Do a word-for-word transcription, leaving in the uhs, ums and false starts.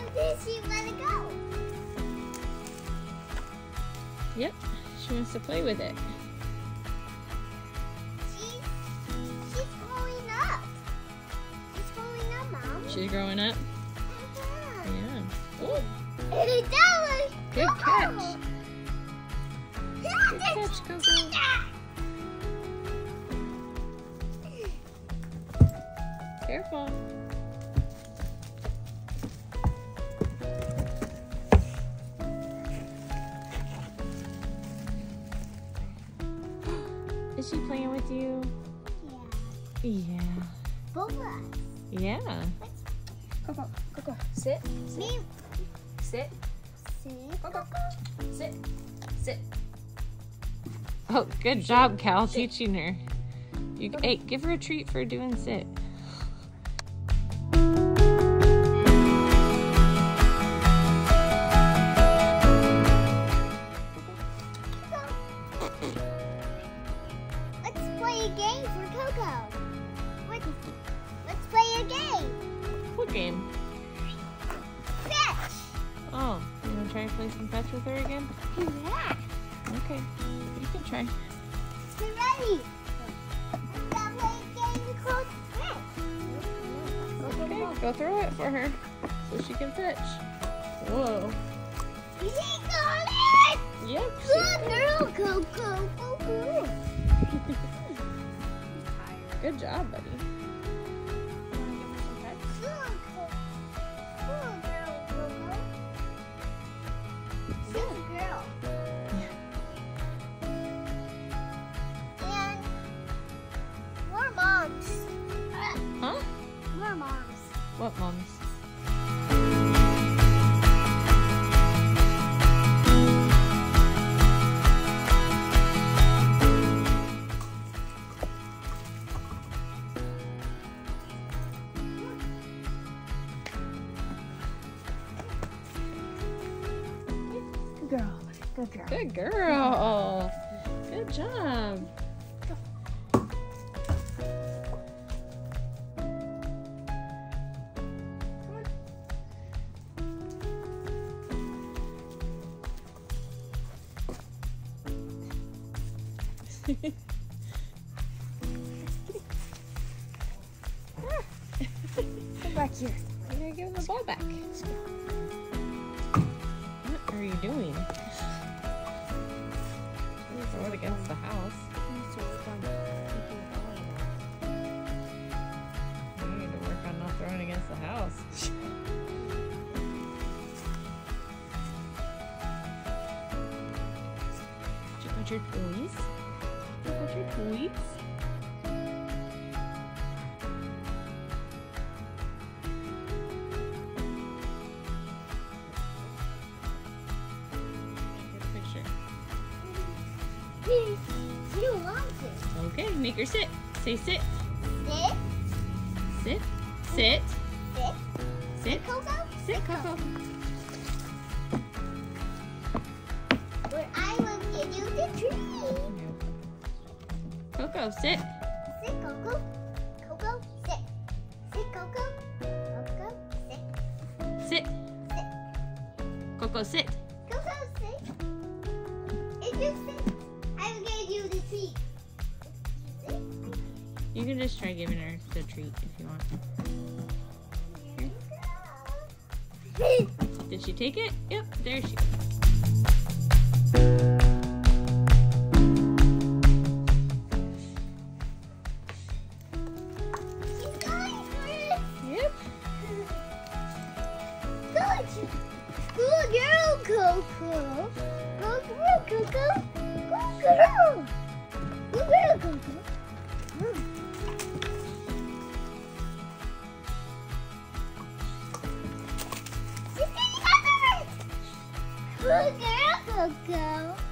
did she let it go? Yep, she wants to play with it. She's, she's growing up. She's growing up, Mom. She's growing up? Uh-huh. Yeah. Oh, Hey, that was good Coco. catch. Yeah, Good that's- catch, Coco. Careful. Is she playing with you? Yeah. Yeah. Both of us. Yeah. Coco, Coco, sit, sit, Me, sit, see, Coco, sit, sit. Oh, good job, Cal, teaching her. You, hey, give her a treat for doing sit. Let's play a game for Coco. What? Let's play a game. What game? Fetch. Oh, you want to try to play some fetch with her again? Yeah. Okay, you can try. Be ready. Let's go play a game called Fetch. Okay, go throw it for her so she can fetch. Whoa. She got it. Yep. Good girl, Coco. Coco. Good job, buddy. Good girl, Coco. Good girl. And we're moms. Huh? We're moms. What, moms? Good girl, good girl. Good girl. Good job. Come back here. You gotta give the ball back. What are you doing? Throw it against the house. You need to work on not throwing against the house. Did you put your toys? Did you put your toys? Get a picture. You want it. Okay, make her sit. Say sit. Sit. Sit. Sit. Sit. Sit. Coco. Sit, Coco. But I will give you the treat. Coco, sit. Sit, Coco. Coco, sit. Sit, Coco. Coco, sit. Sit. Sit. Coco, sit. Coco, sit. If you sit, I will give you the treat. Sit. You can just try giving her the treat if you want. Here you go. Did she take it? Yep, there she She's going for it. Yep. Good. Good girl, Coco. Good girl, Coco. Good girl. Good girl, Coco. Mm. She's getting under it. Good girl, Coco.